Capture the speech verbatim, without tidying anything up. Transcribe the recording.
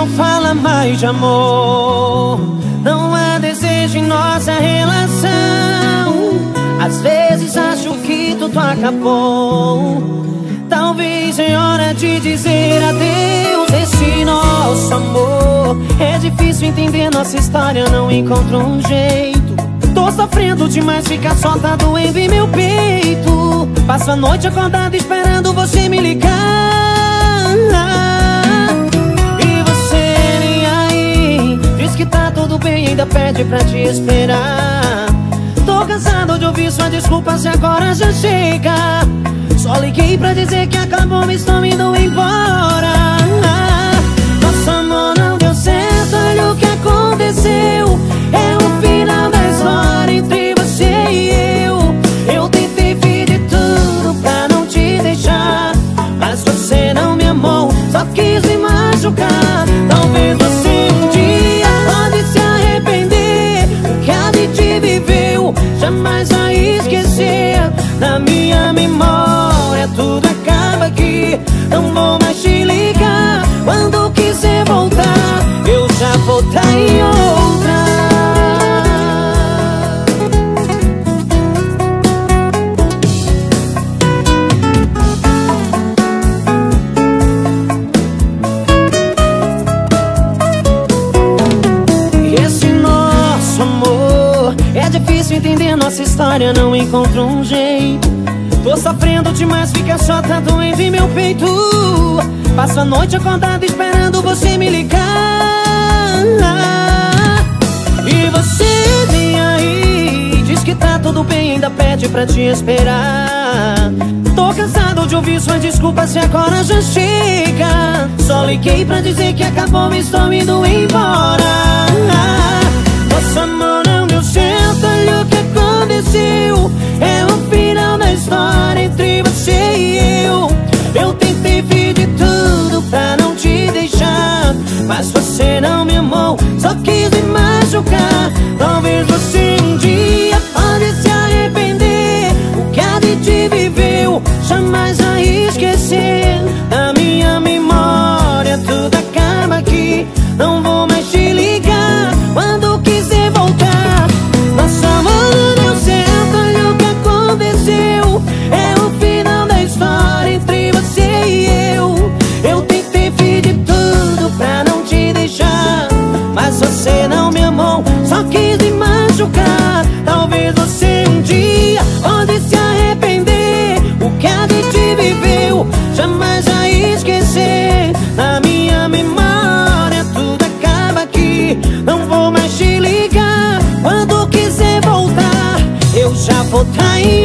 fala mais de amor. Não há desejo em nossa relação. Às vezes acho que tudo acabou. Talvez é hora de dizer adeus. Esse nosso amor é difícil entender, nossa história não encontra um jeito. Tô sofrendo demais, fica só, tá doendo em meu peito. Passo a noite acordado esperando você me ligar. E você nem aí, diz que tá tudo bem, ainda pede pra te esperar. Tô cansado de ouvir sua desculpa, se agora já chega. Só liguei pra dizer que acabou, estou indo embora. Nosso amor não deu certo, olha o que aconteceu. É o final da história entre você e eu. Eu tentei pedir tudo pra não te deixar, mas você não me amou, só quis me machucar. Talvez você um dia pode se arrepender. O que a gente viveu jamais vai esquecer. Na minha memória tudo acaba aqui. Não vou mais te ligar. Quando quiser voltar, eu já vou estar em outra. Esse nosso amor é difícil entender, nossa história não encontra um jeito. Tô sofrendo demais, fica só, tá doendo em meu peito. Passo a noite acordado esperando você me ligar. E você vem aí, diz que tá tudo bem, ainda pede pra te esperar. Tô cansado de ouvir sua desculpa, se agora já chega. Só liguei pra dizer que acabou, estou indo embora. Nosso amor não deu certo, olha o que aconteceu. É o final da história entre você e eu. Eu tentei pedir tudo pra não te deixar, mas você não me amou, só quis me machucar. Talvez você um dia pode se arrepender. O que a gente viveu jamais vai esquecer. Na minha memória tudo acaba aqui. Não vou mais te ligar. Quando quiser voltar, nosso amor não deu certo, olha o que aconteceu. É o final da história entre você e eu. Eu tentei pedir tudo pra não te deixar, mas você não me amou, só quis me machucar. Talvez você um dia pode se arrepender. O que a gente viveu jamais vai esquecer. Na minha memória tudo acaba aqui. Não vou mais te ligar. Quando quiser voltar, eu já vou estar em